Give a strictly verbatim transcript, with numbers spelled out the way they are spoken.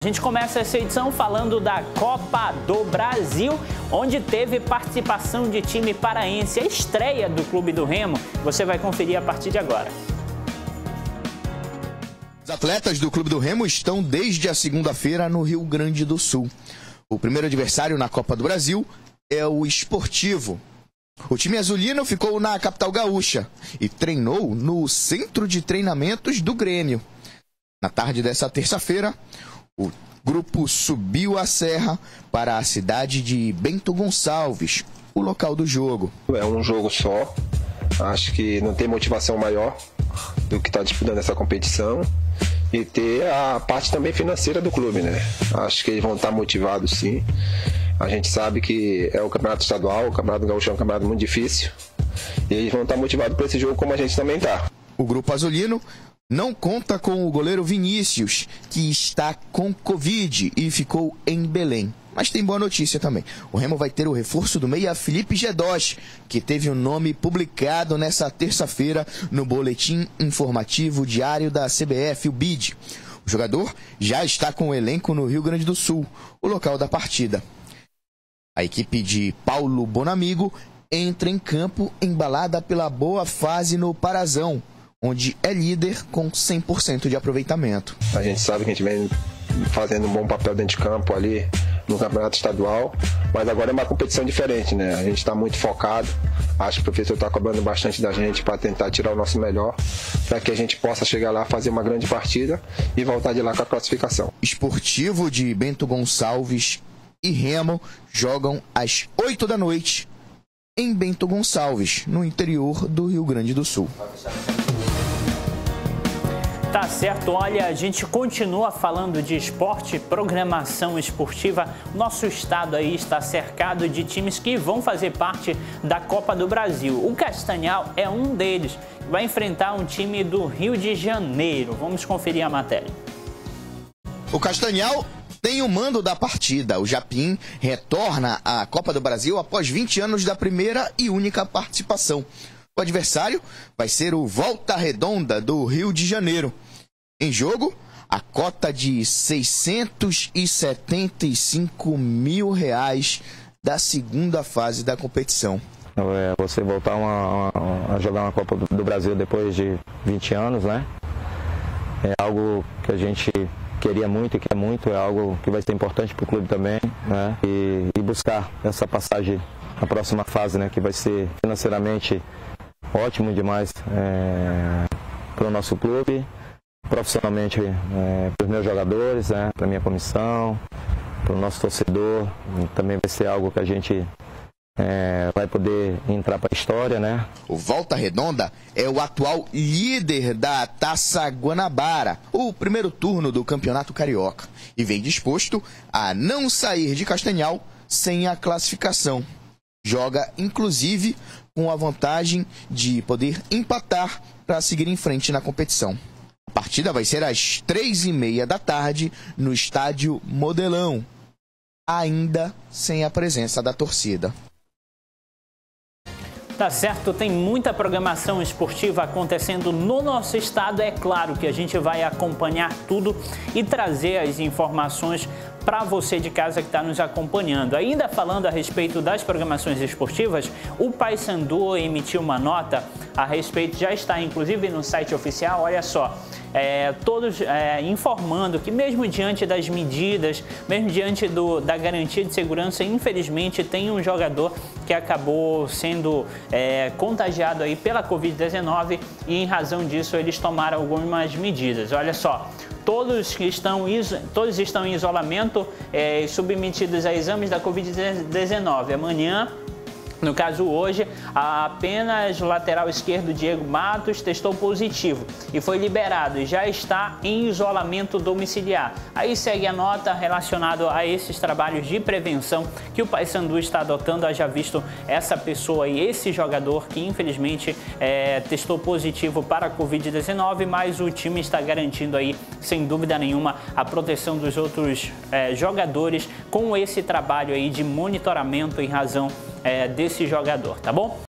A gente começa essa edição falando da Copa do Brasil, onde teve participação de time paraense, a estreia do Clube do Remo. Você vai conferir a partir de agora. Os atletas do Clube do Remo estão desde a segunda-feira no Rio Grande do Sul. O primeiro adversário na Copa do Brasil é o Esportivo. O time azulino ficou na capital gaúcha e treinou no centro de treinamentos do Grêmio. Na tarde dessa terça-feira, o grupo subiu a serra para a cidade de Bento Gonçalves, o local do jogo. É um jogo só, acho que não tem motivação maior do que estar disputando essa competição e ter a parte também financeira do clube, né? Acho que eles vão estar motivados, sim. A gente sabe que é o campeonato estadual, o campeonato gaúcho é um campeonato muito difícil e eles vão estar motivados para esse jogo como a gente também está. O grupo azulino não conta com o goleiro Vinícius, que está com Covid e ficou em Belém. Mas tem boa notícia também. O Remo vai ter o reforço do meia Felipe Gedós, que teve o nome publicado nessa terça-feira no Boletim Informativo Diário da C B F, o B I D. O jogador já está com o elenco no Rio Grande do Sul, o local da partida. A equipe de Paulo Bonamigo entra em campo embalada pela boa fase no Parazão, onde é líder com cem por cento de aproveitamento. A gente sabe que a gente vem fazendo um bom papel dentro de campo ali no campeonato estadual, mas agora é uma competição diferente, né? A gente está muito focado, acho que o professor está cobrando bastante da gente para tentar tirar o nosso melhor, para que a gente possa chegar lá, fazer uma grande partida e voltar de lá com a classificação. Esportivo de Bento Gonçalves e Remo jogam às oito da noite em Bento Gonçalves, no interior do Rio Grande do Sul. Tá certo, olha, a gente continua falando de esporte, programação esportiva. Nosso estado aí está cercado de times que vão fazer parte da Copa do Brasil. O Castanhal é um deles, vai enfrentar um time do Rio de Janeiro. Vamos conferir a matéria. O Castanhal tem o mando da partida. O Japim retorna à Copa do Brasil após vinte anos da primeira e única participação. O adversário vai ser o Volta Redonda, do Rio de Janeiro. Em jogo, a cota de seiscentos e setenta e cinco mil reais da segunda fase da competição. É, você voltar uma, uma, a jogar uma Copa do Brasil depois de vinte anos, né? É algo que a gente queria muito e quer muito, é algo que vai ser importante para o clube também, né? E, e buscar essa passagem na próxima fase, né? Que vai ser financeiramente ótimo demais é, para o nosso clube, profissionalmente é, para os meus jogadores, né, para a minha comissão, para o nosso torcedor. Também vai ser algo que a gente é, vai poder entrar para a história, né? O Volta Redonda é o atual líder da Taça Guanabara, o primeiro turno do Campeonato Carioca, e vem disposto a não sair de Castanhal sem a classificação. Joga, inclusive, com a vantagem de poder empatar para seguir em frente na competição. A partida vai ser às três e meia da tarde no estádio Modelão, ainda sem a presença da torcida. Tá certo, tem muita programação esportiva acontecendo no nosso estado. É claro que a gente vai acompanhar tudo e trazer as informações para você de casa que está nos acompanhando. Ainda falando a respeito das programações esportivas, o Paysandu emitiu uma nota a respeito, já está inclusive no site oficial, olha só, é, todos é, informando que mesmo diante das medidas, mesmo diante do, da garantia de segurança, infelizmente tem um jogador que acabou sendo é, contagiado aí pela covid dezenove e em razão disso eles tomaram algumas medidas. Olha só, Todos, que estão, todos estão em isolamento, é, submetidos a exames da covid dezenove. Amanhã, no caso hoje, apenas o lateral esquerdo Diego Matos testou positivo e foi liberado e já está em isolamento domiciliar. Aí segue a nota relacionada a esses trabalhos de prevenção que o Paysandu está adotando. Haja visto essa pessoa e esse jogador que infelizmente é, testou positivo para a covid dezenove, mas o time está garantindo aí, sem dúvida nenhuma, a proteção dos outros é, jogadores com esse trabalho aí de monitoramento em razão é, desse jogador, tá bom?